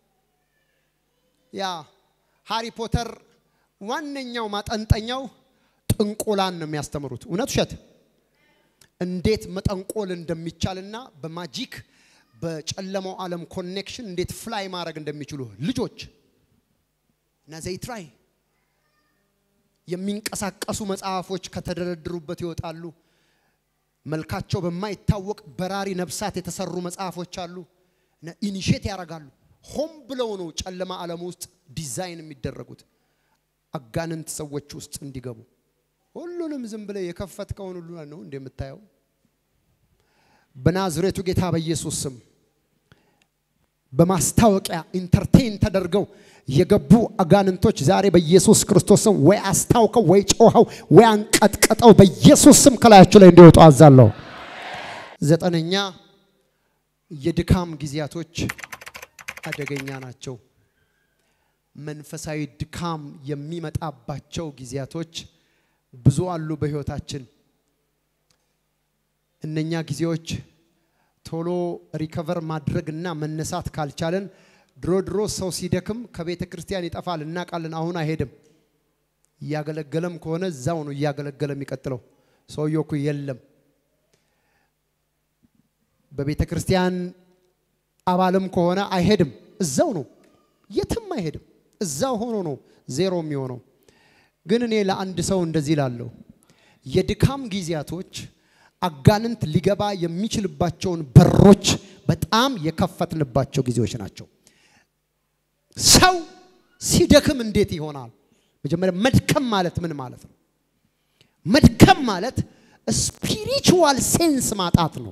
ያ ሃሪ ፖተር ዋነኛው ማጠንጠኛው ጥንቆላን ነው የሚያስተምሩት እውነት ውሸት እንዴት መጠንቆል እንደሚቻልና በማጂክ በጨለማው ዓለም ኮኔክሽን እንዴት ፍላይ ማድረግ እንደሚችሉ ልጆች እና ዘይ ትራይ የሚንቀሳቀሱ መጽሐፎች ከተደረደሩበት ይወጣሉ መልካቸው በማይታወቅ በራሪ ነፍሳት የተሰሩ መጽሐፎች አሉ እና ኢኒሼት ያረጋሉ ሆም ብለው ነው ጨለማ ዓለም ውስጥ ዲዛይን የሚደረጉት አጋንንት ሰዎች ውስጥ እንዲገቡ ሁሉንም ዝም ብለ የከፈትከውን ሁሉ ነው እንደምታየው በናዝሬቱ ጌታ በኢየሱስ ስም በማስታወቂያ ኢንተርቴን ተደርገው የገቡ አጋንንቶች ዛሬ በኢየሱስ ክርስቶስ ስም ወይ አስታውቀው ወይ ጮኸው ወይ አንቀጥቀጠው በኢየሱስ ስም ከላያችሁ ላይ እንዲወጡ አዛለሁ ዘጠነኛ የድካም ጊዜያቶች አደገኛ ናቸው መንፈሳዊ ድካም የሚመጣባቸው ጊዜያቶች ብዙ አሉ በህይወታችን እነኛ ጊዜዎች ቶሎ ሪከቨር ማድረግና መነሳት ካልቻለን ድሮ ሰው ሲደክም ከቤተ ክርስቲያን ይጠፋል እናቃለን አሁን አይሄድም ያገለገለም ከሆነ ዛው ነው ያገለገለም ይቀጥለው ሰውየው እኮ የለም በቤተ ክርስቲያን አባልም ከሆነ አይሄድም እዛው ነው የትም አይሄድም እዛው ሆኖ ነው ዜሮ የሚሆነው ግን እኔ ለአንድ ሰው እንደዚህ ላለው የድካም ጊዜያቶች አጋንንት ሊገባ የሚችልባቸውን በሮች በጣም የከፈትንባቸው ጊዜዎች ናቸው ሰው ሲደክም እንዴት ይሆናል መጀመሪያ መድከም ማለት ምን ማለት ነው መድከም ማለት ስፒሪቹዋል ሴንስ ማጣት ነው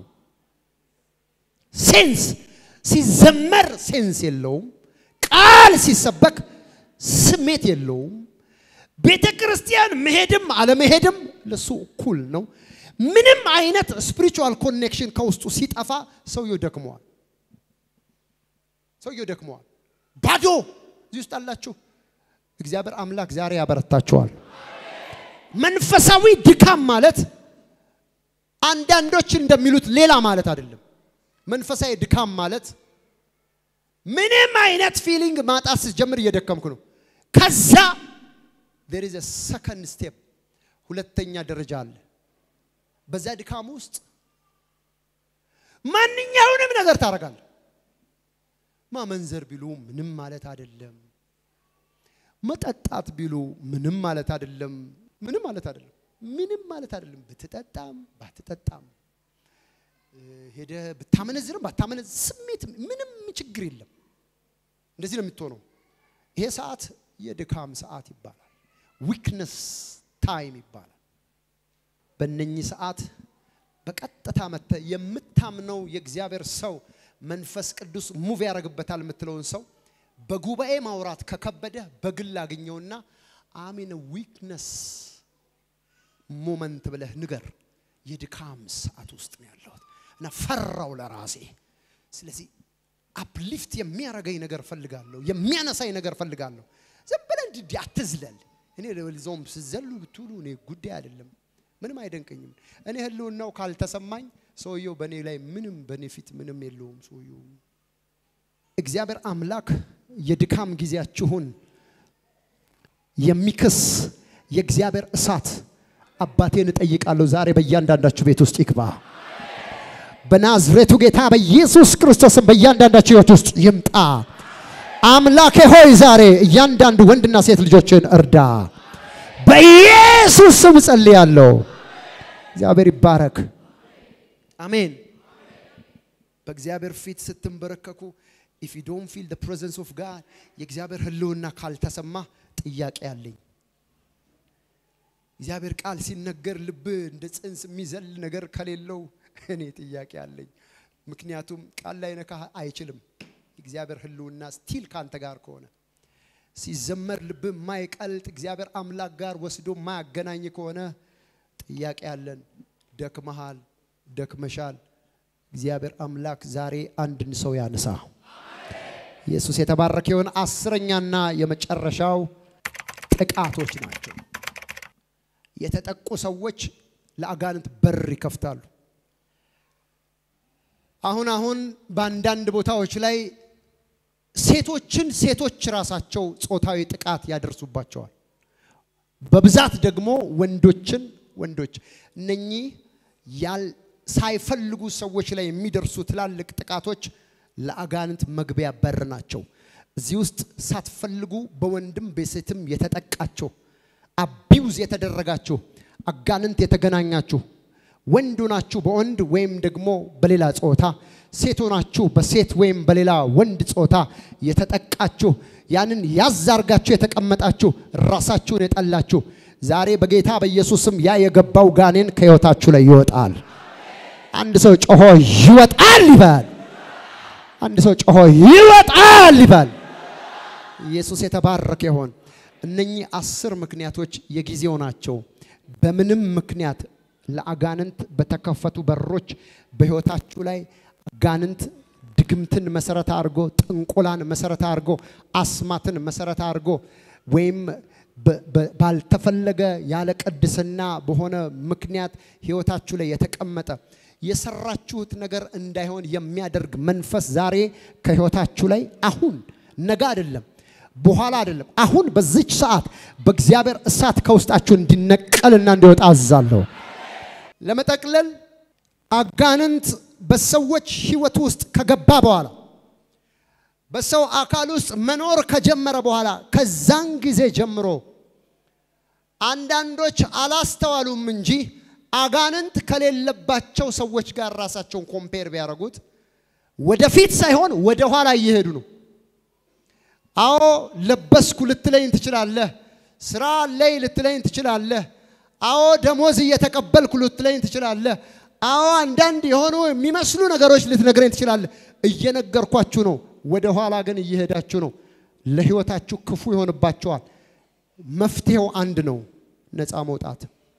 ሴንስ ሲዘመር ሴንስ የለውም ቃል ሲሰበክ ስሜት የለውም ቤተ ክርስቲያን መሄድም አለመሄድም ለሱ እኩል ነው ምንም አይነት ስፒሪቹዋል ኮኔክሽን ከውስጡ ሲጠፋ ሰውየው ደክሟል ባዶ ይስጣላችሁ እግዚአብሔር አምላክ ዛሬ ያበረታችኋል መንፈሳዊ ድካም ማለት አንዳንዶች እንደሚሉት ሌላ ማለት አይደለም መንፈሳዊ ድካም ማለት ምንም አይነት ፊሊንግ ማጣት ስትጀምር እየደከምኩ ነው ከዛ there is a second step ሁለተኛ ደረጃ አለ በዛ ድካም ውስጥ ማንኛውንም ነገር ታረጋለህ ማመንዘር ቢሉ ምንም ማለት አይደለም መጠጣት ቢሉ ምንም ማለት አይደለም ምንም ማለት አይደለም ብትጠጣም ባትጠጣም ሄደ ብታመነዝርም ባታመነዝ ስሜት ምንም ችግር የለም እንደዚህ ነው የምትሆነው ይሄ ሰዓት የድካም ሰዓት ይባላል weakness time ይባላል በእነኚህ ሰዓት በቀጥታ መተ የምታምነው የእግዚአብሔር ሰው መንፈስ ቅዱስ ሙቭ ያረግበታል የምትለውን ሰው በጉባኤ ማውራት ከከበደ በግል አገኘውና አሜን weakness ሞመንት ብለህ ንገር የድካም ሰዓት ውስጥ ነው ያለው እና ፈራው ለራሴ ስለዚህ አፕሊፍት የሚያረጋይ ነገር ፈልጋለሁ የሚያነሳይ ነገር ፈልጋለሁ ዘበለን ዲዲ አትዝለል እኔ ለልዞም ስዘሉ ብትሉ እኔ ጉዳይ አይደለም ምንም አይደንቀኝም እኔ ህልውናው ካልተሰማኝ ሰውየው በኔ ላይ ምንም በኔፊት ምንም የለውም ሰውየው እግዚአብሔር አምላክ የድካም ጊዜያችሁን የሚክስ የእግዚአብሔር እሳት አባቴን እጠይቃለሁ ዛሬ በእያንዳንዳችሁ ቤት ውስጥ ይግባ በናዝሬቱ ጌታ በኢየሱስ ክርስቶስ በእያንዳንዳችሁ ህይወት ውስጥ ይምጣ አምላኬ ሆይ ዛሬ እያንዳንዱ ወንድና ሴት ልጆችን እርዳ በኢየሱስ ስም ጸልያለሁ እግዚአብሔር ይባረክ አሜን በእግዚአብሔር ፊት ስትንበረከኩ if you don't feel the presence of God የእግዚአብሔር ህልውና ካልተሰማ ጥያቄ አለኝ እግዚአብሔር ቃል ሲነገር ልብ እንደ ጽንስ የሚዘል ነገር ከሌለው እኔ ጥያቄ አለኝ ምክንያቱም ቃል ላይ ነካ አይችልም እግዚአብሔር ህልውና ስቲል ካንተ ጋር ከሆነ ሲዘመር ልብ ማይቀልጥ እግዚአብሔር አምላክ ጋር ወስዶ ማያገናኝ ከሆነ ጥያቄ አለን ደክመሃል ደክመሻል እግዚአብሔር አምላክ ዛሬ አንድን ሰው ያነሳ ኢየሱስ የተባረከ ይሁን 10ኛና የመጨረሻው ጥቃቶች ናቸው የተጠቁ ሰዎች ለአጋንንት በር ይከፍታሉ አሁን ባንዳንድ ቦታዎች ላይ ሴቶች ራሳቸው ጾታዊ ጥቃት ያደርሱባቸዋል በብዛት ደግሞ ወንዶች እነኚህ ሳይፈልጉ ሰዎች ላይ የሚደርሱ ትላልቅ ጥቃቶች ለአጋንንት መግቢያ በር ናቸው እዚህ ውስጥ ሳትፈልጉ በወንድም በሴትም የተጠቃቸው አቢውዝ የተደረጋችሁ አጋንንት የተገናኛችሁ ወንዱናችሁ በወንድ ወይም ደግሞ በሌላ ጾታ ሴቶናችሁ በሴት ወይም በሌላ ወንድ ጾታ የተጠቃችሁ ያንን ያዛርጋችሁ የተቀመጣችሁ ራሳችሁን የጠላችሁ ዛሬ በጌታ በኢየሱስም ያ የገባው ጋኔን ከህይወታችሁ ላይ ይወጣል አንድ ሰው ጮሆ ይወጣል ይባል አንድ ሰው ጮሆ ይወጣል ይባል ኢየሱስ የተባረከ ይሁን እነኚህ 10 ምክንያቶች የጊዜው ናቸው በምንም ምክንያት ለአጋንንት በተከፈቱ በሮች በህይወታችሁ ላይ አጋንንት ድግምትን መሰረት አድርጎ ጥንቆላን መሰረት አድርጎ አስማትን መሰረት አድርጎ ወይም ባልተፈለገ ያለ ቅድስና በሆነ ምክንያት ህይወታችሁ ላይ የተቀመጠ የሰራችሁት ነገር እንዳይሆን የሚያደርግ መንፈስ ዛሬ ከህይወታችሁ ላይ አሁን ነገ አይደለም በኋላ አይደለም አሁን በዚች ሰዓት በእግዚአብሔር እሳት ከውስጣችሁ እንዲነቀልና እንዲወጣ አዛለሁ ለመጠቅለል አጋንንት በሰዎች ህይወት ውስጥ ከገባ በኋላ በሰው አካል ውስጥ መኖር ከጀመረ በኋላ ከዛን ጊዜ ጀምሮ አንዳንዶች አላስተዋሉም እንጂ አጋንንት ከሌለባቸው ሰዎች ጋር ራሳቸውን ኮምፔር ቢያረጉት ወደፊት ሳይሆን ወደ ኋላ እየሄዱ ነው አዎ ለበስኩ ልትለኝ ትችላለህ ስራ ላይ ልትለኝ ትችላለህ አዎ ደሞዝ እየተቀበልኩ ልትለኝ ትችላለህ አዎ አንዳንድ የሆኑ የሚመስሉ ነገሮች ልትነግረኝ ትችላለህ እየነገርኳችሁ ነው ወደ ኋላ ግን እየሄዳችሁ ነው ለህይወታችሁ ክፉ ይሆንባችኋል መፍትሄው አንድ ነው ነፃ መውጣት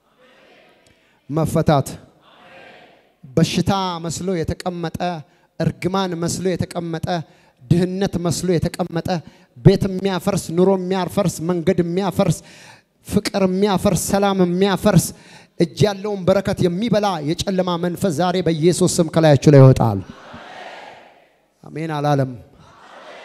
መፈታት በሽታ መስሎ የተቀመጠ እርግማን መስሎ የተቀመጠ ድህነት መስሎ የተቀመጠ ቤት የሚያፈርስ ኑሮ የሚያፈርስ መንገድ የሚያፈርስ ፍቅር የሚያፈርስ ሰላም የሚያፈርስ እጅ ያለውን በረከት የሚበላ የጨለማ መንፈስ ዛሬ በኢየሱስ ስም ከላያችሁ ላይ ይወጣል አሜን አላለም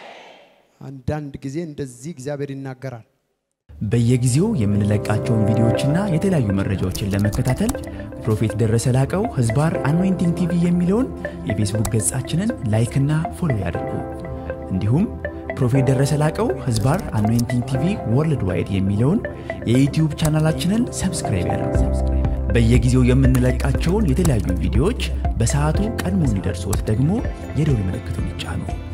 አንዳንድ ጊዜ እንደዚህ እግዚአብሔር ይናገራል። በየጊዜው የምንለቃቸውን ቪዲዮዎችና የተለያዩ መረጃዎችን ለመከታተል ፕሮፌት ደረሰ ላቀው ህዝባር አኖይንቲንግ ቲቪ የሚለውን የፌስቡክ ገጻችንን ላይክ እና ፎሎ ያድርጉ። እንዲሁም ፕሮፌት ደረሰ ላቀው ህዝባር አኖይንቲንግ ቲቪ ወርልድ ዋይድ የሚለውን የዩቲዩብ ቻናላችንን ሰብስክራይብ ያድርጉ። በየጊዜው የምንለቃቸውን የተለያዩ ቪዲዮዎች በሰዓቱ ቀድሞ እንዲደርሶት ደግሞ የደወል ምልክቱን ይጫኑ።